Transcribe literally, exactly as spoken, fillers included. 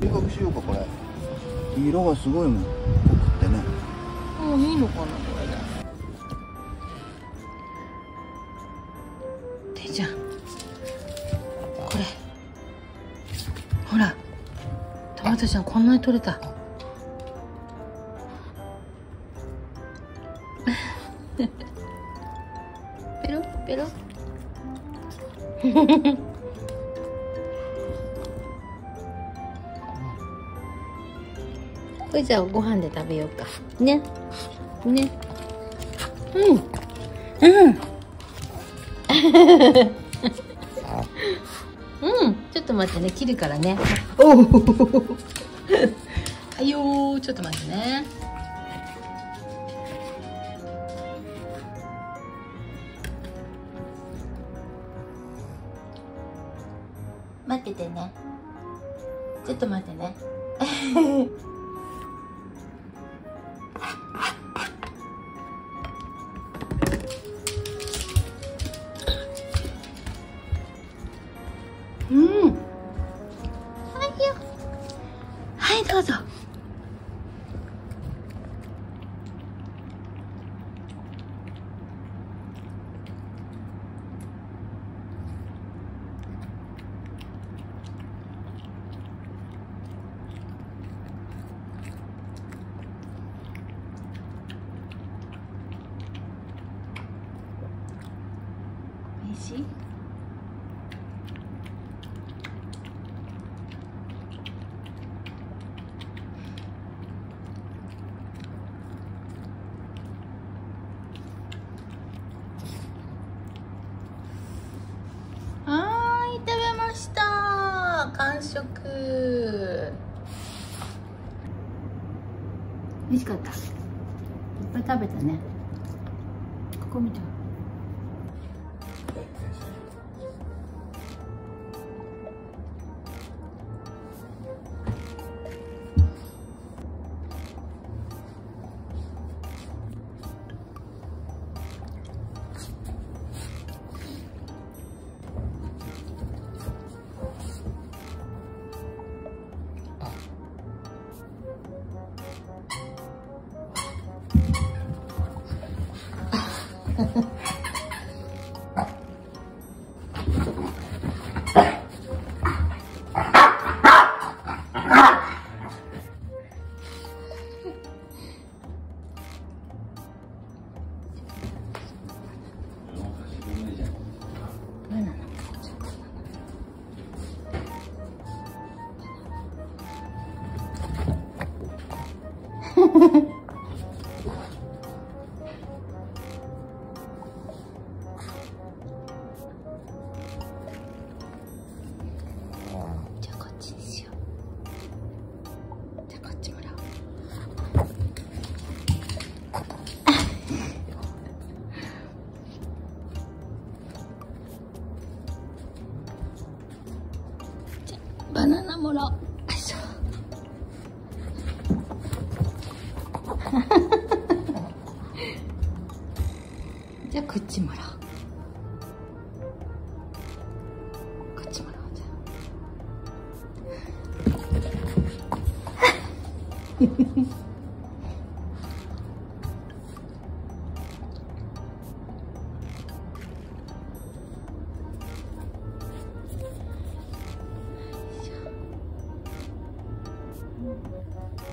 角しようか。これ色がすごいもん、濃くってね。 もういいのかなこれで。ていちゃん、これほら、トマトちゃんこんなに取れた。ペロペロこれじゃあご飯で食べようかね。ね。うんうんうん、ちょっと待ってね、切るからね。おおはいよー、ちょっと待ってね。待っててね。ちょっと待ってね。うん。はいよ。はいどうぞ。おいしい？はーい、食べました。完食。美味しかった。いっぱい食べたね。ここ見て。じゃあこっちにしよう。じゃあこっちもらおう。じゃあバナナもらおう。じゃあこっちもらおう。こっちもらおう。じゃあよいしょ。